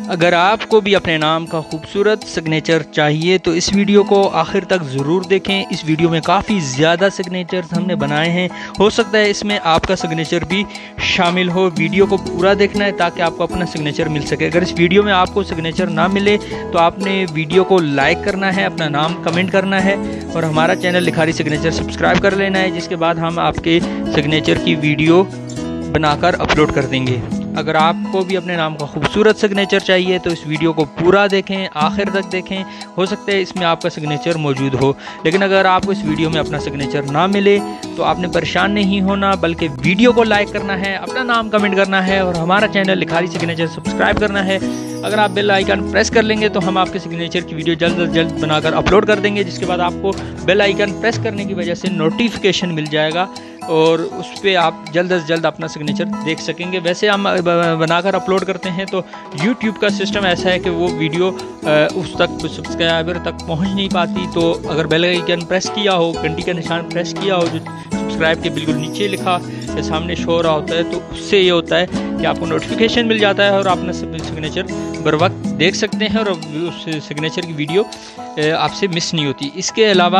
اگر آپ کو بھی اپنے نام کا خوبصورت سگنیچر چاہیے تو اس ویڈیو کو آخر تک ضرور دیکھیں۔ اس ویڈیو میں کافی زیادہ سگنیچرز ہم نے بنائے ہیں، ہو سکتا ہے اس میں آپ کا سگنیچر بھی شامل ہو۔ ویڈیو کو پورا دیکھنا ہے تاکہ آپ کو اپنا سگنیچر مل سکے۔ اگر اس ویڈیو میں آپ کو سگنیچر نہ ملے تو آپ نے ویڈیو کو لائک کرنا ہے، اپنا نام کمنٹ کرنا ہے اور ہمارا چینل لکھاری سگنیچر سبسکرائب کر لینا ہے، جس کے بعد ہم آپ کے سگنیچر کی ویڈیو بنا کر اپلوڈ کر دیں گے۔ اگر آپ کو بھی اپنے نام کا خوبصورت سگنیچر چاہیے تو اس ویڈیو کو پورا دیکھیں، آخر تک دیکھیں، ہو سکتا ہے اس میں آپ کا سگنیچر موجود ہو۔ لیکن اگر آپ کو اس ویڈیو میں اپنا سگنیچر نہ ملے تو آپ نے پریشان نہیں ہونا، بلکہ ویڈیو کو لائک کرنا ہے، اپنا نام کمنٹ کرنا ہے اور ہمارا چینل لکھاری سگنیچر سبسکرائب کرنا ہے۔ اگر آپ بیل آئیکن پریس کر لیں گے تو ہم آپ کے سگنیچر کی ویڈیو جلد از جلد بنا کر اپلوڈ کر دیں گے، جس کے بعد آپ کو بیل آئیکن پریس کرنے کی وجہ سے نوٹیفیکیشن مل جائے گا اور اس پہ آپ جلد از جلد اپنا سگنیچر دیکھ سکیں گے۔ ویسے ہم بنا کر اپلوڈ کرتے ہیں تو یوٹیوب کا سسٹم ایسا ہے کہ وہ ویڈیو اس تک سبسکرائبر تک پہنچ نہیں پاتی، تو اگر بیل آئیکن پریس کیا ہو، گھنٹی کا نشان پریس کیا ہو جو سبسکرائب کے بالکل نیچے لکھا کے سامنے شو ہو رہا ہوتا ہے، تو اس سے یہ ہوتا ہے کہ آپ کو نوٹیفیکیشن مل جاتا ہے اور آپ اپنا سگنیچر بر وقت دیکھ سکتے ہیں اور اس سگنیچر کی ویڈیو آپ سے مس نہیں ہوتی۔ اس کے علاوہ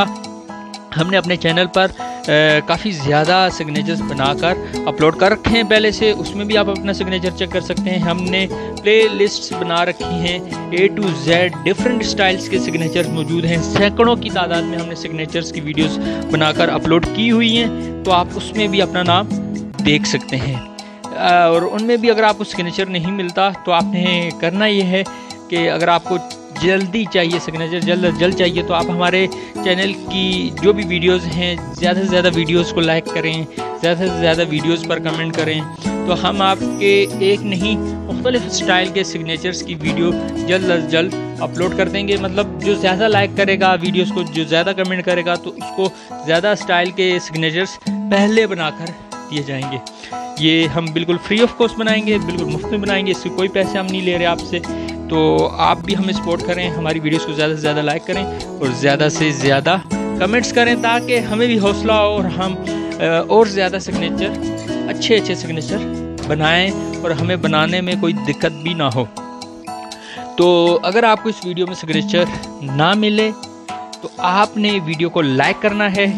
ہم نے اپنے چینل پر کافی زیادہ سگنیچرز بنا کر اپلوڈ کر رکھے ہیں پہلے سے، اس میں بھی آپ اپنا سگنیچر چیک کر سکتے ہیں۔ ہم نے پلے لسٹس بنا رکھی ہیں A to Z، different styles کے سگنیچرز موجود ہیں، سینکڑوں کی تعداد میں ہم نے سگنیچرز کی ویڈیوز بنا کر اپلوڈ کی ہوئی ہیں، تو آپ اس میں بھی اپنا نام دیکھ سکتے ہیں۔ اور ان میں بھی اگر آپ کو سگنیچر نہیں ملتا تو آپ نے کرنا یہ ہے کہ اگر آپ کو جلدی چاہیے سگنیچر، جلد چاہیے، تو آپ ہمارے چینل کی جو بھی ویڈیوز ہیں زیادہ سے زیادہ ویڈیوز کو لائک کریں، زیادہ سے زیادہ ویڈیوز پر کمنٹ کریں، تو ہم آپ کے ایک نہیں مختلف سٹائل کے سگنیچرز کی ویڈیو جلد از جلد اپلوڈ کر دیں گے۔ مطلب جو زیادہ لائک کرے گا ویڈیوز کو، جو زیادہ کمنٹ کرے گا، تو اس کو زیادہ سٹائل کے سگنیچرز پہلے بنا کر دیے جائیں گے۔ یہ ہم بالکل فری آف کاسٹ بنائیں گے، بالکل مفت میں بنائیں گے، اس سے کوئی پیسے ہم نہیں لے رہے آپ سے۔ تو آپ بھی ہمیں سپورٹ کریں، ہماری ویڈیوز کو زیادہ سے زیادہ لائک کریں اور زیادہ سے زیادہ کمنٹس کریں، تاکہ ہمیں بھی حوصلہ ہو اور ہم اور زیادہ سگنیچر، اچھے سگنیچر بنائیں اور ہمیں بنانے میں کوئی دقت بھی نہ ہو۔ تو اگر آپ کو اس ویڈیو میں سگنیچر نہ ملے تو آپ نے ویڈیو کو لائک کرنا ہے،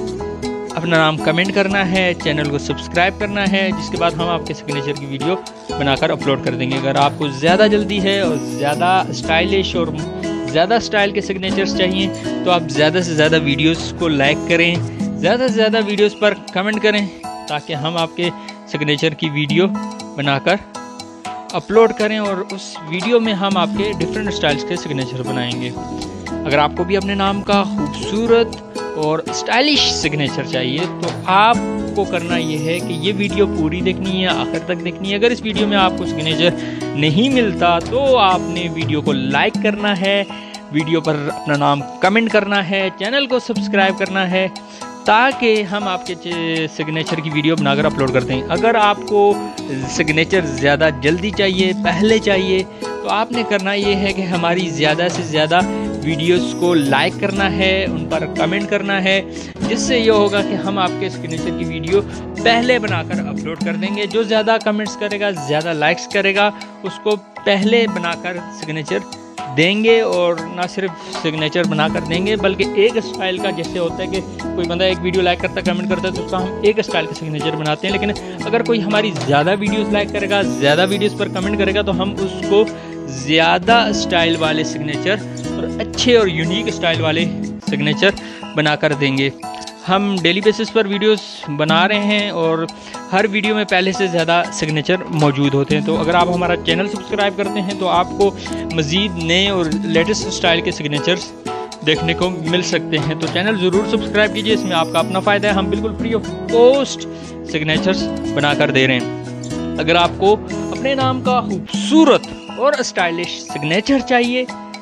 اپنا نام کمنٹ کرنا ہے، چینل کو سبسکرائب کرنا ہے، جس کے بعد ہم آپ کے سگنیچر کی ویڈیو بنا کر اپلوڈ کر دیں گے۔ اگر آپ کو زیادہ جلدی ہے اور زیادہ اسٹائلش اور زیادہ سٹائل کے سگنیچرز چاہیے تو آپ زیادہ سے زیادہ ویڈیوز کو لائک کریں، زیادہ سے زیادہ ویڈیوز پر کمنٹ کریں، تاکہ ہم آپ کے سگنیچر کی ویڈیو بنا کر اپلوڈ کریں اور اس ویڈیو میں ہم آپ کے ڈیفرنٹ سٹائلز کے سگنیچر بنائیں گے۔ اگر آپ کو بھی اپنے نام کا خوبصورت اور اسٹائلش سگنیچر چاہیے تو آپ کو کرنا یہ ہے کہ یہ ویڈیو پوری دیکھنی ہے، آخر تک دیکھنی ہے۔ اگر اس ویڈیو میں آپ کو سگنیچر نہیں ملتا تو آپ نے ویڈیو کو لائک کرنا ہے، ویڈیو پر اپنا نام کمنٹ کرنا ہے، چینل کو سبسکرائب کرنا ہے، تاکہ ہم آپ کے سگنیچر کی ویڈیو بنا کر اپلوڈ کرتے ہیں۔ اگر آپ کو سگنیچر زیادہ جلدی چاہیے، پہلے چاہیے، تو آپ نے کرنا یہ ہے کہ ہماری زیادہ سے زیادہ ویڈیوز کو لائک کرنا ہے، ان پر کمنٹ کرنا ہے، جس سے یہ ہوگا کہ ہم آپ کے سگنیچر کی ویڈیو پہلے بنا کر اپلوڈ کر دیں گے۔ جو زیادہ کمنٹس کرے گا، زیادہ لائکس کرے گا، اس کو پہلے بنا کر سگنیچر دیں گے، اور نہ صرف سگنیچر بنا کر دیں گے بلکہ ایک اسٹائل کا، جیسے ہوتا ہے کہ کوئی بندہ ایک ویڈیو لائک کرتا ہے، کمنٹ کرتا ہے، تو اس کا ہم ایک اسٹائل کا سگنیچر بناتے ہیں۔ لیکن اگر کوئی ہماری زیادہ ویڈیوز لائک کرے گا، زیادہ ویڈیوز پر کمنٹ کرے گا، تو ہم اس کو زیادہ اسٹائل والے سگنیچر اور اچھے اور یونیک اسٹائل والے سگنیچر بنا کر دیں گے۔ ہم ڈیلی بیسس پر ویڈیوز بنا رہے ہیں اور ہر ویڈیو میں پہلے سے زیادہ سگنیچر موجود ہوتے ہیں، تو اگر آپ ہمارا چینل سبسکرائب کرتے ہیں تو آپ کو مزید نئے اور لیٹسٹ اسٹائل کے سگنیچرز دیکھنے کو مل سکتے ہیں۔ تو چینل ضرور سبسکرائب کیجئے، اس میں آپ کا اپنا فائدہ ہے، ہم بالکل فری آف کاسٹ سگنیچرز بنا کر دے رہے ہیں۔ اگر آپ کو اپنے نام کا خوبصورت اور اسٹائلش سگنیچر چاہیے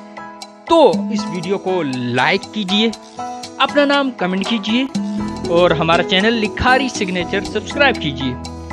تو اس ویڈیو کو لائک کیجئے، اپنا نام کمنٹ کیجئے اور ہمارا چینل لکھاری سگنیچر سبسکرائب کیجئے،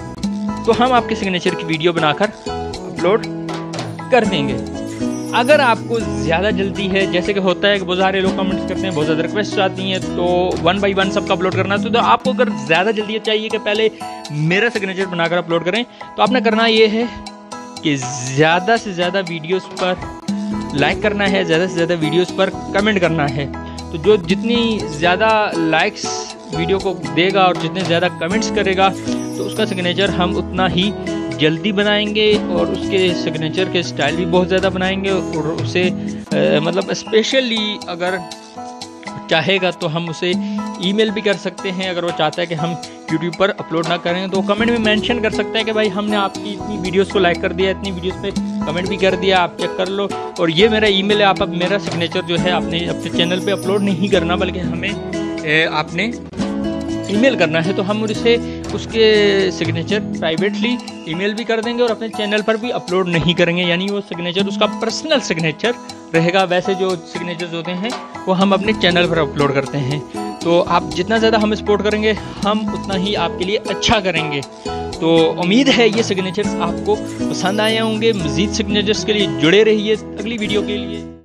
تو ہم آپ کے سگنیچر کی ویڈیو بنا کر اپلوڈ کر دیں گے۔ اگر آپ کو زیادہ جلدی ہے، جیسے کہ ہوتا ہے کہ بہت سارے لوگ کمنٹس کرتے ہیں، بہت زیادہ ریکویسٹ آتی ہیں، تو 1 بائی 1 سب کا اپلوڈ کرنا ہے، تو آپ کو اگر زیادہ جلدی چاہیے کہ پہلے میرا سگنیچر بنا کر اپلوڈ کریں، تو آپ نے کرنا یہ ہے کہ زیادہ سے زیادہ ویڈیوز پر لائک کرنا ہے، زیادہ سے زیادہ ویڈیوز پر کمنٹ کرنا ہے۔ تو جو جتنی زیادہ لائکس ویڈیو کو دے گا اور جتنے زیادہ کمنٹس کرے گا تو اس کا سگنیچر ہم اتنا ہی جلدی بنائیں گے، اور اس کے سگنیچر کے سٹائل بھی بہت زیادہ بنائیں گے، اور اسے مطلب اسپیشلی اگر چاہے گا تو ہم اسے ای میل بھی کر سکتے ہیں۔ اگر وہ چاہتا ہے کہ ہم یوٹیوب پر اپلوڈ نہ کریں تو کمنٹ میں مینشن کر سکتا ہے کہ بھائی ہم نے آپ کی اتنی ویڈیوز کو لائک کر دیا، اتنی ویڈیوز پہ کمنٹ بھی کر دیا، آپ چیک کر لو، اور یہ میرا ای میل ہے۔ آپ اب میرا سگنیچر جو ہے آپ نے اپنے چینل پہ اپلوڈ نہیں کرنا، بلکہ ہمیں آپ نے ای میل کرنا ہے، تو ہم اسے اس کے سگنیچر پرائیویٹلی ای میل بھی کر دیں گے اور اپنے چینل پر بھی اپلوڈ نہیں کریں گے، یعنی وہ سگنیچر اس کا پرسنل سگنیچر رہے گا۔ ویسے جو سگنیچرز ہوتے ہیں وہ ہم اپنے چینل پر اپلوڈ کرتے ہیں۔ تو آپ جتنا زیادہ ہمیں سپورٹ کریں گے ہم اتنا ہی آپ کے لیے اچھا کریں گے۔ تو امید ہے یہ سگنیچرز آپ کو پسند آئے ہوں گے۔ مزید سگنیچرز کے لیے جڑے رہیے اگلی ویڈیو کے لیے۔